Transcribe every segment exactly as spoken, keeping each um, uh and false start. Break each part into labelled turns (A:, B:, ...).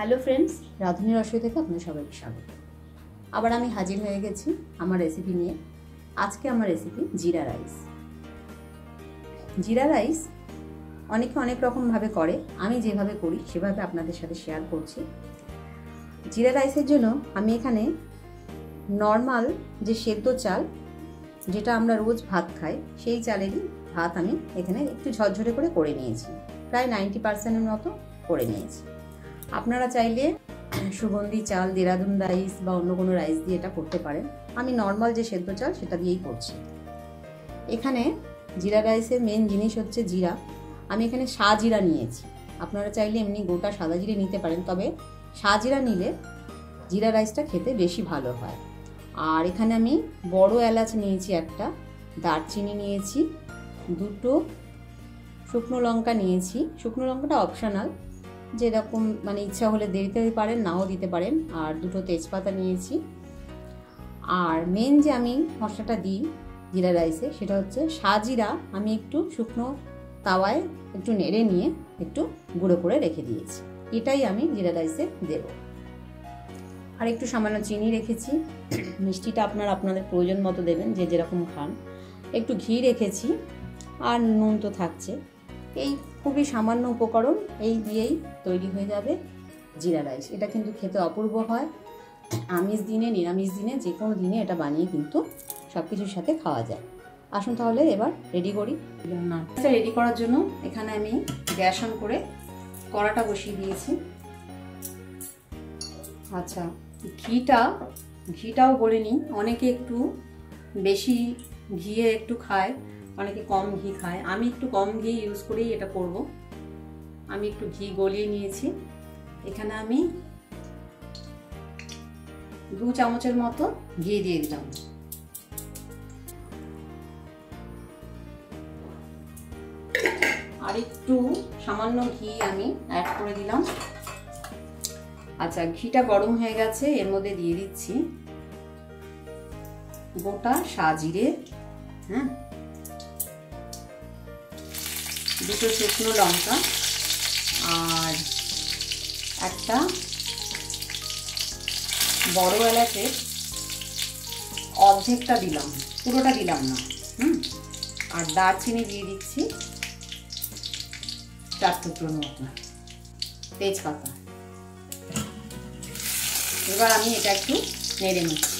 A: Hello friends, Radhuni रसोई থেকে আপনাদের সবাইকে স্বাগত। আবার আমি হাজির হয়ে গেছি আমার রেসিপি নিয়ে। আজকে আমার রেসিপি জিরা রাইস। জিরা রাইস অনেকে অনেক রকম ভাবে করে, আমি যেভাবে করি সেভাবে আপনাদের সাথে শেয়ার করছি। জিরা রাইসের জন্য আমি এখানে নরমাল যে সেদ্ধ চাল, যেটা আমরা রোজ ভাত খাই, সেই চালেরই ভাত আমি এখানে একটু ঝরঝরে করে করে নিয়েছি। প্রায় নাইনটি পার্সেন্টের মতো করে নিয়েছি। আপনারা চাইলে সুগন্ধি চাল, দেরাদুন রাইস বা অন্য কোনো রাইস দিয়ে এটা করতে পারেন। আমি নর্মাল যে সেদ্ধ চাল সেটা দিয়েই করছি। এখানে জিরা রাইসের মেন জিনিস হচ্ছে জিরা। আমি এখানে সাজিরা নিয়েছি। আপনারা চাইলে এমনি গোটা সাদা জিরে নিতে পারেন, তবে সাজিরা নিলে জিরা রাইসটা খেতে বেশি ভালো হয়। আর এখানে আমি বড় এলাচ নিয়েছি একটা, দারচিনি নিয়েছি, দুটো শুকনো লঙ্কা নিয়েছি। শুকনো লঙ্কাটা অপশনাল, যেরকম মানে ইচ্ছা হলে দিতে পারেন, নাও দিতে পারেন। আর দুটো তেজপাতা নিয়েছি। আর মেন যে আমি মশলাটা দিই জিরা রাইসে, সেটা হচ্ছে সাজিরা আমি একটু শুকনো তাওয়ায় একটু নেড়ে নিয়ে একটু গুঁড়ো করে রেখে দিয়েছি। এটাই আমি জিরা রাইসে দেব। আর একটু সামান্য চিনি রেখেছি। মিষ্টিটা আপনারা আপনাদের প্রয়োজন মতো দেবেন, যে যেরকম খান। একটু ঘি রেখেছি, আর নুন তো থাকছে। এই খুবই সামান্য উপকরণ, এই দিয়েই তৈরি হয়ে যাবে জিরা রাইস। এটা কিন্তু খেতে অপূর্ব হয়। আমিষ দিনে, নিরামিষ দিনে, যে কোনো দিনে এটা বানিয়ে কিন্তু সব কিছুর সাথে খাওয়া যায়। আসুন তাহলে এবার রেডি করি। রেডি করার জন্য এখানে আমি গ্যাস অন করে কড়াটা বসিয়ে দিয়েছি। আচ্ছা, ঘিটা ঘিটাও বলে নিই। অনেকে একটু বেশি ঘিয়ে একটু খায়, অনেকে কম ঘি খায়। আমি একটু কম ঘি ইউজ করেই এটা করব। আমি একটু ঘি গলিয়ে নিয়েছি। এখানে আমি দু চামচের মতো ঘি দিয়ে দিলাম। আর একটু সামান্য ঘি আমি অ্যাড করে দিলাম। আচ্ছা, ঘিটা গরম হয়ে গেছে। এর মধ্যে দিয়ে দিচ্ছি গোটা সাজিরে, হ্যাঁ, দুটো শুকনো লঙ্কা, আর একটা বড় এলাচের অর্ধেকটা দিলাম, পুরোটা দিলাম না। হুম আর দারচিনি দিয়ে দিচ্ছি চার টুকরোর মতো, তেজপাতা। এবার আমি এটা একটু নেড়ে নিচ্ছি।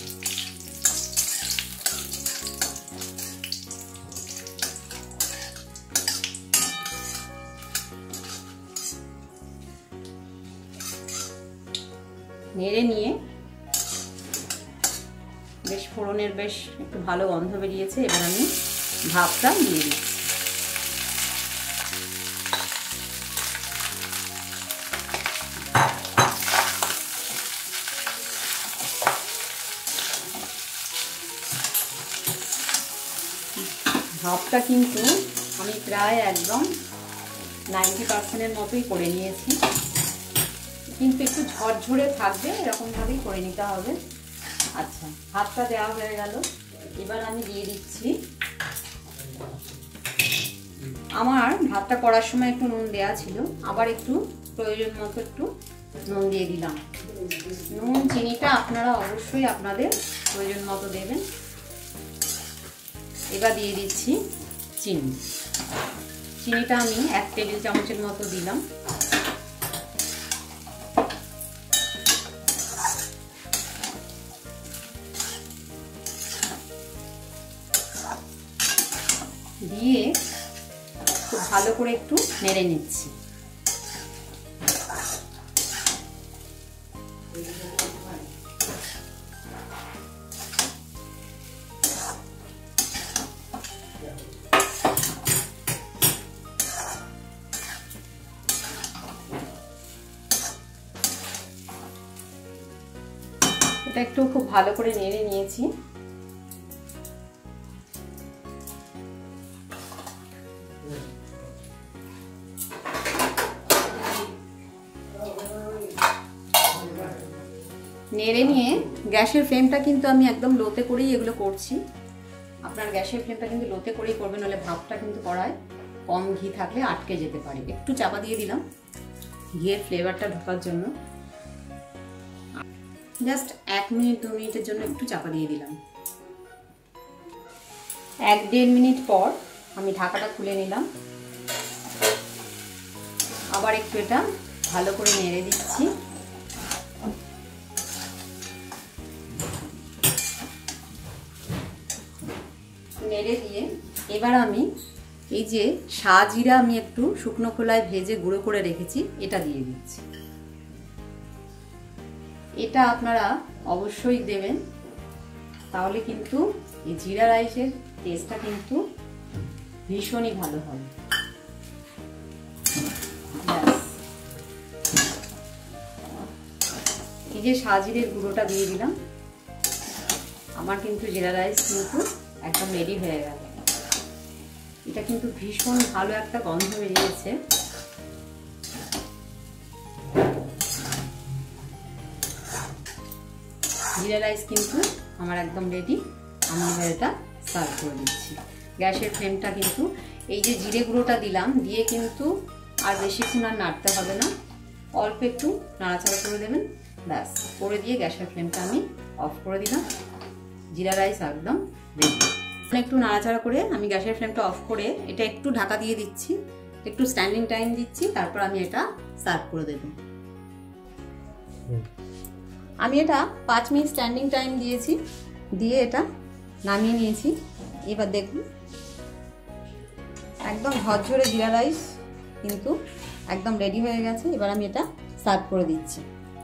A: নেড়ে নিয়ে বেশ ফোড়নের বেশ একটু ভালো গন্ধ বেরিয়েছে। এবার আমি ভাতটা দিয়ে দিচ্ছি। ভাতটা কিন্তু আমি প্রায় একদম নাইনটি পার্সেন্টের মতোই করে নিয়েছি, কিন্তু একটু ঝরঝরে থাকবে, এরকমভাবেই করে নিতে হবে। আচ্ছা, ভাতটা দেওয়া হয়ে গেল। এবার আমি দিয়ে দিচ্ছি, আমার ভাতটা করার সময় একটু নুন দেওয়া ছিল, আবার একটু প্রয়োজন মতো একটু নুন দিয়ে দিলাম। নুন চিনিটা আপনারা অবশ্যই আপনাদের প্রয়োজন মতো দেবেন। এবার দিয়ে দিচ্ছি চিনি। চিনিটা আমি এক টেবিল চামচের মতো দিলাম। দিয়ে খুব ভালো করে একটু নেড়ে নিচ্ছি। এটা একটু খুব ভালো করে নেড়ে নিয়েছি। নেড়ে নিয়ে গ্যাসের ফ্লেমটা কিন্তু আমি একদম লোতে করেই এগুলো করছি। আপনার গ্যাসের ফ্লেমটা কিন্তু লোতে করেই করবেন, নাহলে ভাতটা কিন্তু কড়ায় কম ঘি থাকলে আটকে যেতে পারে। একটু চাপা দিয়ে দিলাম ঘিয়ের ফ্লেভারটা ঢোকার জন্য। জাস্ট এক মিনিট দু মিনিটের জন্য একটু চাপা দিয়ে দিলাম। এক দেড় মিনিট পর আমি ঢাকাটা খুলে নিলাম। আবার একটু এটা ভালো করে নেড়ে দিচ্ছি। নেড়ে দিয়ে এবার আমি এই যে সাজিরা আমি একটু শুকনো খোলায় ভেজে গুঁড়ো করে রেখেছি এটা দিয়ে দিচ্ছি। এটা আপনারা অবশ্যই দেবেন, তাহলে কিন্তু এই জিরা রাইসের টেস্টটা কিন্তু ভীষণই ভালো হবে। এই যে সাজিরের গুঁড়োটা দিয়ে দিলাম, আমার কিন্তু জিরা রাইস কিন্তু একদম রেডি হয়ে গেল। এটা কিন্তু ভীষণ ভালো একটা গন্ধ বেরিয়েছে। জিরা রাইস কিন্তু আমার একদম রেডি। আমি এবার এটা সার্ভ করে দিচ্ছি। গ্যাসের ফ্লেমটা কিন্তু এই যে জিরে গুঁড়োটা দিলাম দিয়ে কিন্তু আর বেশিক্ষণ আর নাড়তে হবে না, অল্প একটু নাড়াচাড়া করে দেবেন, ব্যাস করে দিয়ে গ্যাসের ফ্লেমটা আমি অফ করে দিলাম। জিরা রাইস একদম রেডি। একটু নাড়াচাড়া করে আমি গ্যাসের ফ্লেমটা অফ করে এটা একটু ঢাকা দিয়ে দিচ্ছি, একটু স্ট্যান্ডিং টাইম দিচ্ছি, তারপর আমি এটা সার্ভ করে দেব। আমি এটা পাঁচ মিনিট স্ট্যান্ডিং টাইম দিয়েছি, দিয়ে এটা নামিয়ে নিয়েছি। এবার দেখুন একদম ঝরঝরে জিরা রাইস কিন্তু একদম রেডি হয়ে গেছে। এবার আমি এটা সার্ভ করে দিচ্ছি।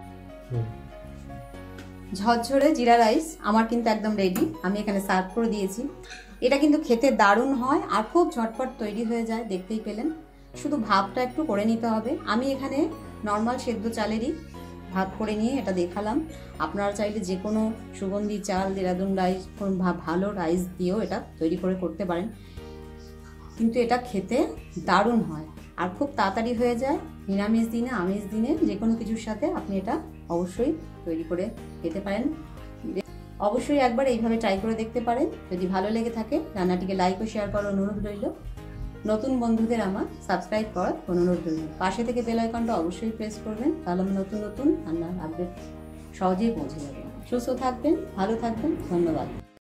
A: ঝরঝরে জিরা রাইস আমার কিন্তু একদম রেডি, আমি এখানে সার্ভ করে দিয়েছি। এটা কিন্তু খেতে দারুণ হয় আর খুব ঝটপট তৈরি হয়ে যায়, দেখতেই পেলেন। শুধু ভাতটা একটু করে নিতে হবে। আমি এখানে নর্মাল সেদ্ধ চালেরই ভাত করে নিয়ে এটা দেখালাম। আপনারা চাইলে যে কোনো সুগন্ধি চাল, দেরাদুন রাইস, ভালো রাইস দিয়েও এটা তৈরি করে করতে পারেন, কিন্তু এটা খেতে দারুণ হয় আর খুব তাড়াতাড়ি হয়ে যায়। নিরামিষ দিনে, আমিষ দিনে যে কোনো কিছুর সাথে আপনি এটা অবশ্যই তৈরি করে খেতে পারেন। অবশ্যই একবার এইভাবে ট্রাই করে দেখতে পারেন। যদি ভালো লেগে থাকে রান্নাটিকে লাইক ও শেয়ার করার অনুরোধ রইল। নতুন বন্ধুদের আমার সাবস্ক্রাইব করার অনুরোধ রইল। পাশে থেকে বেল আইকনটা অবশ্যই প্রেস করবেন, তাহলে আমি নতুন নতুন রান্নার আপডেট সহজেই পৌঁছে যাবে। সুস্থ থাকবেন, ভালো থাকবেন, ধন্যবাদ।